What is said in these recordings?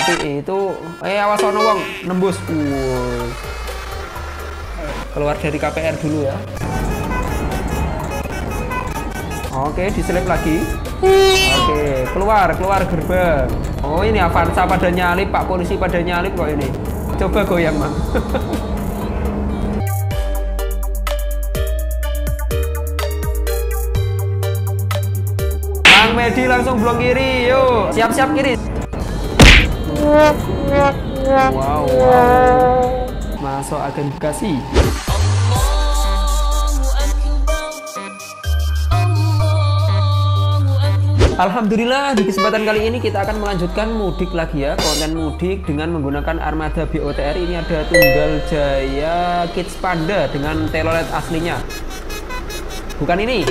Tapi itu awas ono wong nembus. Keluar dari KPR dulu ya. Oke, diselip lagi. Oke, keluar gerbang. Oh, ini Avanza pada nyalip, Pak Polisi pada nyalip kok ini. Coba goyang, Mang. Mang Medi langsung blok kiri, yuk. Siap-siap kiri. Wow. Masuk agen Bekasi. Alhamdulillah, di kesempatan kali ini kita akan melanjutkan mudik lagi ya, konten mudik dengan menggunakan armada BOTR. Ini ada Tunggal Jaya Kids Panda dengan telolet aslinya. Bukan ini.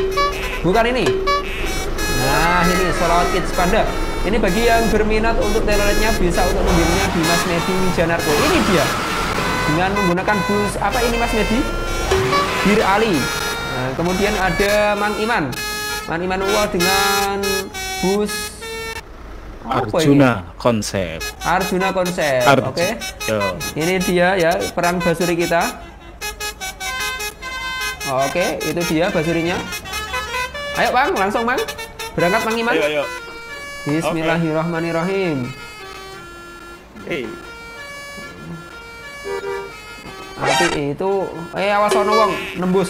Nah, ini Solawat Kids Panda. Ini bagi yang berminat untuk teloletnya bisa untuk mengirimnya di Mas Medi Wijanarko. Ini dia. Dengan menggunakan bus apa ini Mas Medi? Bir Ali. Nah, kemudian ada Mang Iman Uwa dengan bus Arjuna Konsep. Oke. Ini dia ya perang basuri kita. Oke, itu dia basurinya. Ayo Bang, langsung Bang. Berangkat Mang Iman. Ayo. Bismillahirrahmanirrahim. Tapi itu awas ono wong nembus.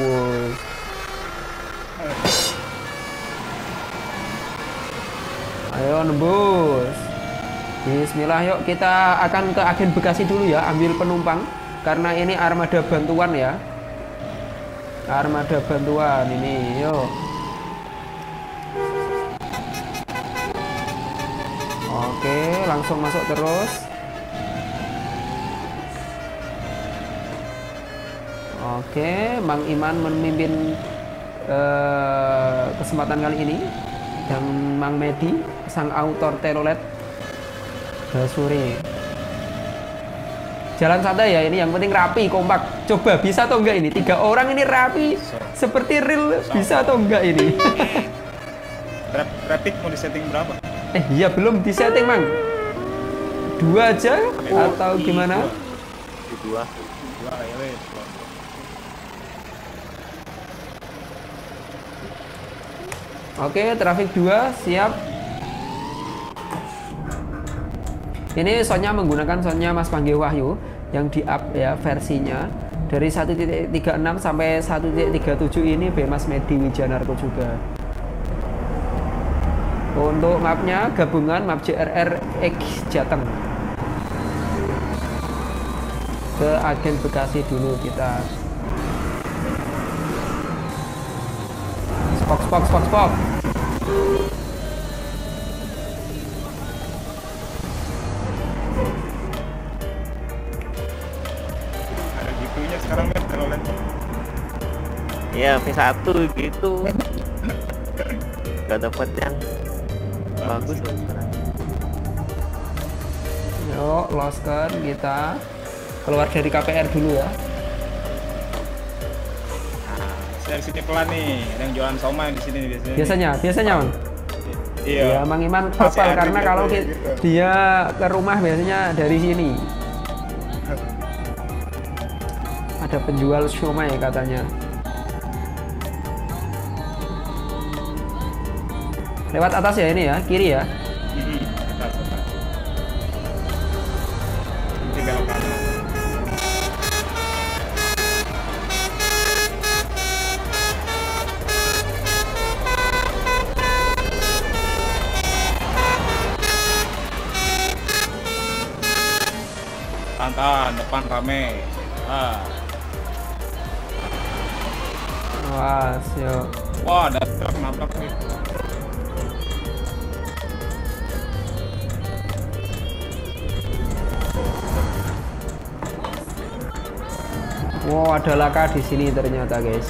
Ayo nembus. Bismillah, yuk kita akan ke agen Bekasi dulu ya, ambil penumpang karena ini armada bantuan ya. Armada bantuan ini, yuk. Oke, langsung masuk terus. Oke, Mang Iman memimpin kesempatan kali ini. Dan Mang Medi, sang autor telolet basuri. Jalan santai ya ini, yang penting rapi, kompak. Coba bisa atau enggak ini? 3 orang ini rapi, seperti real. Bisa atau enggak ini? Rapid mau disetting berapa? Iya belum disetting Mang. 2 aja atau gimana? 2 ya. Oke, trafik 2 siap. Ini soundnya menggunakan soundnya Mas Panggi Wahyu yang di up ya versinya dari 1.36 sampai 1.37 ini Mas Medi Wijanarko juga. Untuk mapnya gabungan map JRR X Jateng. Ke agen Bekasi dulu kita. Spok. Ada gitunya sekarang kan telolet. Ya V1 gitu. Gak dapat yang bagus sekarang. Yuk, loskan kita keluar dari KPR dulu ya. Dari sini pelan nih, ada yang jualan somai di sini biasanya. Biasanya Mang. Iya. Ya, Mang Iman hafal karena kalau dia ke rumah biasanya dari sini. Ada penjual somai katanya. Lewat atas ya ini ya, kiri ya. Atas. Nanti belok kanan. Tahan, depan rame. Awas, yuk. Wah, ada truk nabrak nih. Wow, ada laka di sini ternyata, guys.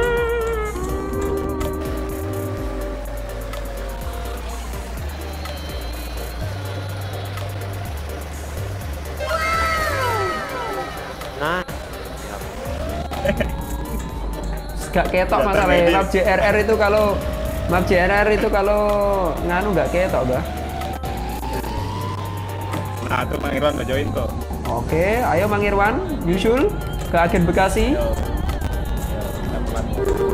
Nah, Gak ketok masalahnya. Map JRR itu kalau nganu gak ketok, bah. Nah, tuh Mang Irwan udah join tuh. Oke, ayo Mang Irwan, nyusul ke agen Bekasi. Yo. Kita pelan.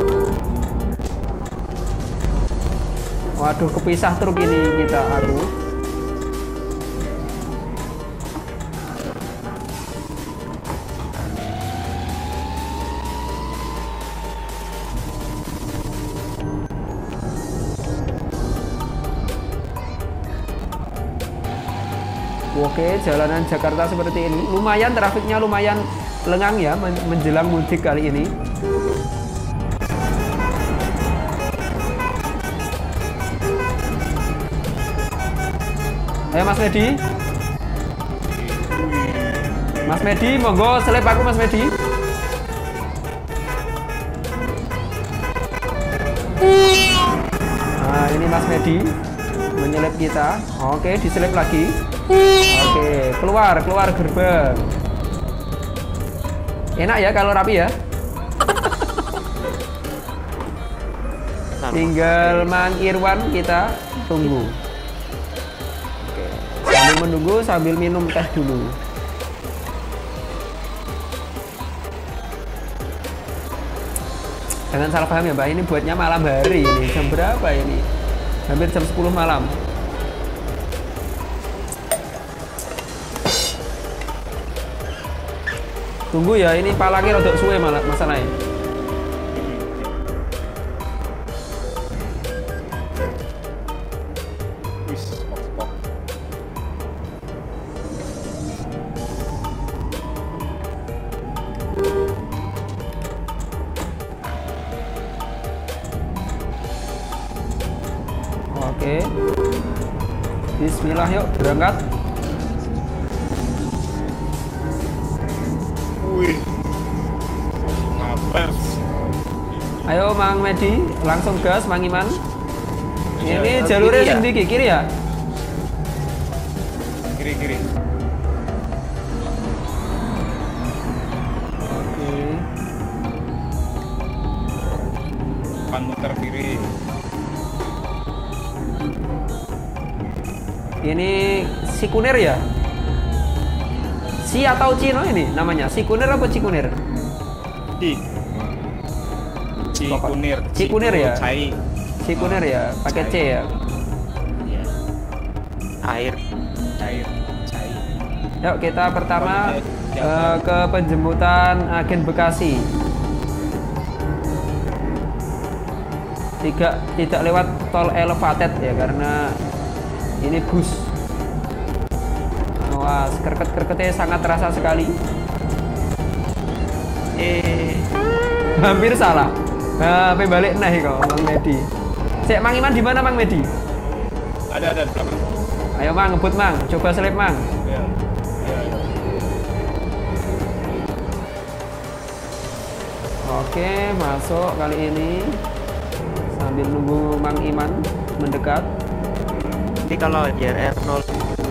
Waduh, kepisah truk ini kita, aku. Oke, jalanan Jakarta seperti ini. Lumayan trafiknya lumayan lengang ya menjelang mudik kali ini. Ayo Mas Medi. Mas Medi, monggo selip aku Mas Medi. Nah, ini Mas Medi menyelip kita. Oke, diselip lagi. Oke, keluar gerbang. Enak ya kalau rapi ya. Tinggal Mang Irwan kita tunggu. Oke. Sambil menunggu sambil minum teh dulu. Jangan salah paham ya Mbak, ini buatnya malam hari ini. Jam berapa ini? Hampir jam 10 malam. Tunggu ya, ini palangnya rodok suwe malah masalahnya. Wis, pok. Oke. Bismillah yuk, berangkat. Wih. Ngapas. Ayo Mang Medi, langsung gas Mang Iman. Iya, Ini kiri jalurnya ya? sendiri kiri ya? Kiri. Oke. Pan muter kiri. Ini Sikunir ya? Si atau Cino ini namanya? Sikunir apa Cikunir? Cikunir. Cikunir ya? Cai. Sikunir ya, pakai C ya. Iya. Air. Cai. Yuk kita pertama ke penjemputan agen Bekasi. Tidak lewat tol elevated ya karena ini bus. Wah, kerket-kerketnya sangat terasa sekali. Hampir salah. Nah, balik nah kok Mang Medi. Cek Mang Iman di mana Mang Medi? Ada di belakang. Ayo Mang, ngebut Mang, coba selip Mang. Ya. Oke, masuk kali ini sambil nunggu Mang Iman mendekat. Ini kalau JRR 0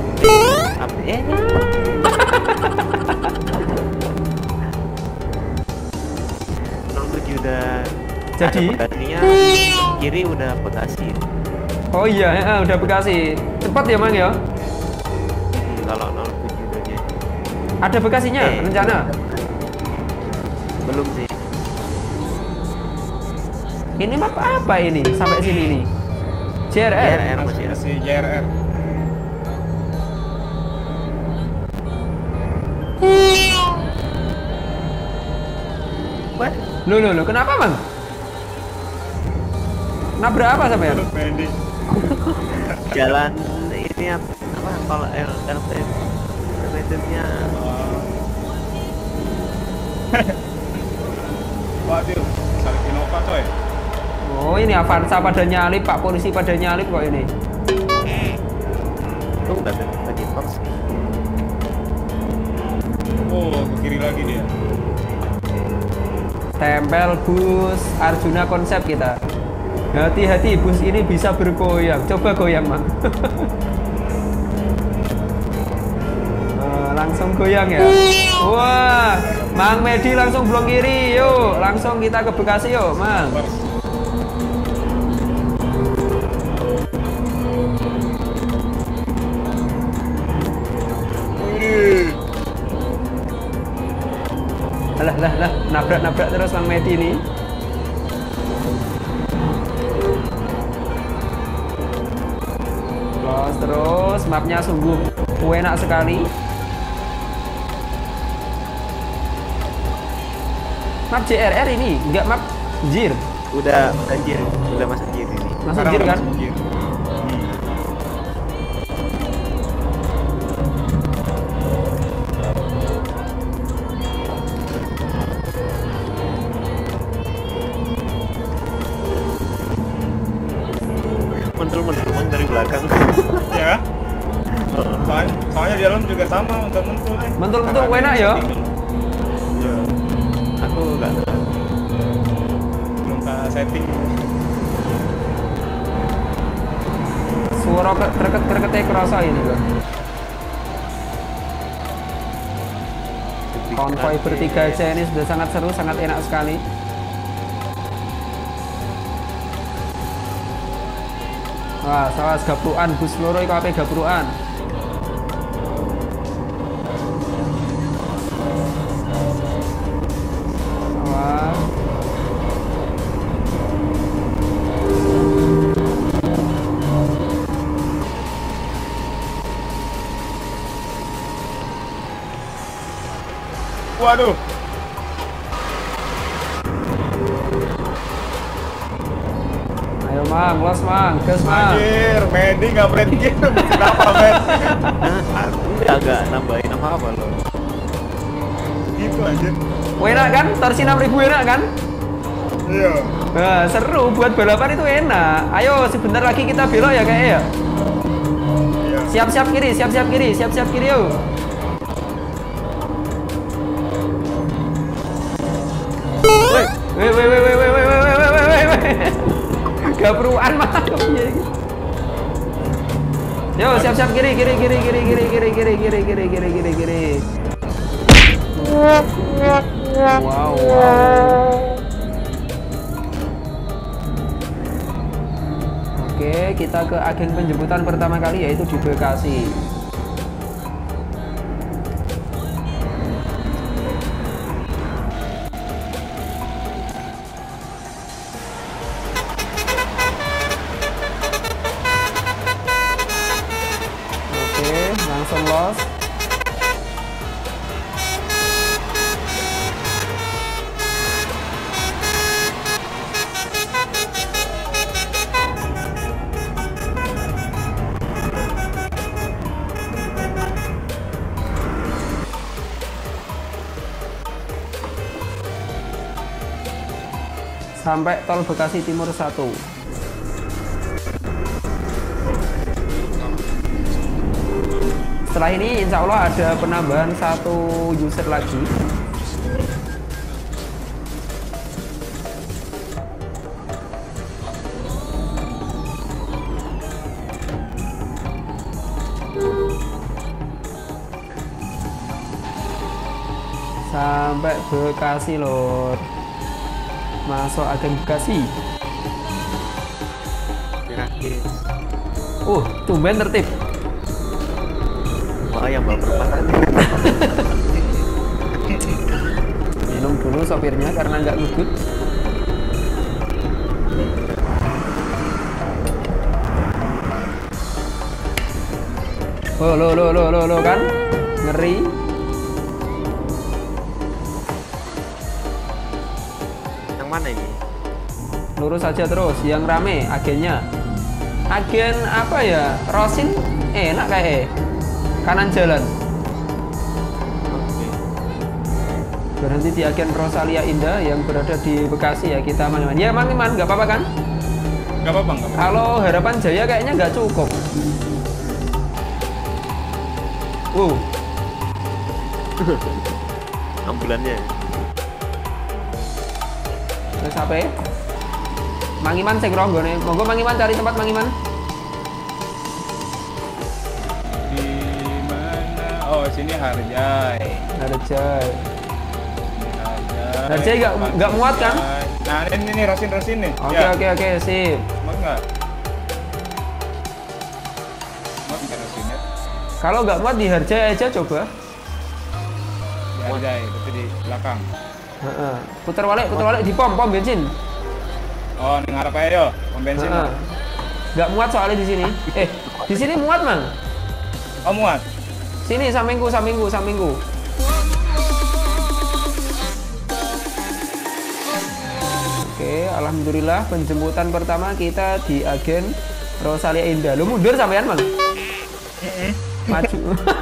07 udah Jadi Bekasinya, kiri udah Bekasi. oh iya, udah Bekasi. Cepat ya Mang ya. Kalau 07 udah jadi. Ada Bekasinya rencana? Belum sih. Ini map apa ini sampai sini nih? JRR. JRR masih ada. Masih JRR. What? Loh, kenapa Mang? Nabrak apa sampai ya? Pendek. Jalan ini apa? Kalau elevatornya Waduh, salib Innova coy. Oh ini Avanza pada nyalip, Pak Polisi pada nyalip kok ini. itu udah bagi box. Oh, ke kiri lagi dia. Tempel bus Arjuna konsep kita. Hati-hati, bus ini bisa bergoyang. Coba goyang Mang. Langsung goyang ya. Wah, Mang Medi langsung blok kiri. Yuk, langsung kita ke Bekasi yuk Mang. lah, nabrak terus Bang Medi ini. Terus mapnya sungguh enak sekali. Map JRR ini, enggak map JIR. Udah JIR, udah masuk JIR ini. Masuk JIR kan? Mentul dari belakang. Ya. Soalnya di dalam juga sama mentul. Mentul enak ya. Iya. Aku enggak belum setting. Suara kereket kerasa ini Bang. Konvoy bertiga aja ini sudah sangat seru, sangat enak sekali. Wah, sawas gabruan bus loro iku ape gabruan. Wah. Waduh. Ayo Mang, los Mang, gas Mang. Anjir, Medi nggak berani gitu. Kenapa, Men? Aku agak nambahin apa loh. Gitu anjir. Enak kan? Torsi 6000 enak kan? Iya. Nah, seru buat balapan itu enak. Ayo sebentar lagi kita belok ya kayaknya ya. Iya. Siap-siap kiri, siap-siap kiri yuk. Weh. Gabruan mah. Yo, siap-siap kiri. Wow. Oke, kita ke agen penjemputan pertama kali yaitu di Bekasi. Oke, langsung los. Sampai tol Bekasi Timur 1. Setelah ini insya Allah ada penambahan 1 user lagi. Sampai Bekasi lor. Masuk agen Bekasi. Tumben tertib. Wah, yang bawa perempatan. Minum dulu sopirnya karena nggak ngegut. Oh, lo kan ngeri. Mana ini? Lurus saja terus, yang rame agennya. Agen apa ya? Rosin enak kayak kanan jalan. Berhenti di agen Rosalia Indah yang berada di Bekasi ya kita Mang Iman. Ya Mang Iman, nggak apa-apa kan? Nggak apa-apa. Kalau Harapan Jaya kayaknya nggak cukup. Ambulannya. Terus apa ya? Mang Iman sing ronggo nih. Monggo Mang Iman cari tempat Mang Iman. Di mana? Oh, sini Harjai. Harjai nggak muat kan? Nah, ini Rosin nih. Oke, sip. Muat nggak? Muat nggak Rosinnya? Kalau nggak muat di Harjai aja coba. Di Harjai, tapi di belakang. Putar balik di pom bensin. Oh, ning arep ae yo, pom bensin. Nggak muat soalnya di sini. Di sini muat, Mang. Oh, muat. Sini sampingku. Oke, alhamdulillah penjemputan pertama kita di agen Rosalia Indah. Lu mundur sampean, Mang? Maju.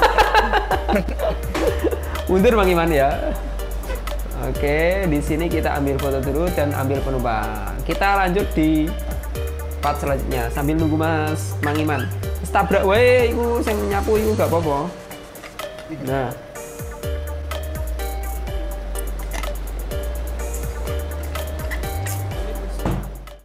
Mundur Mang Iman ya. Oke, di sini kita ambil foto dulu dan ambil penumpang. Kita lanjut di part selanjutnya sambil nunggu Mas Mang Iman. Tabrak wae iku sing nyapu iku gak apa-apa. Nah,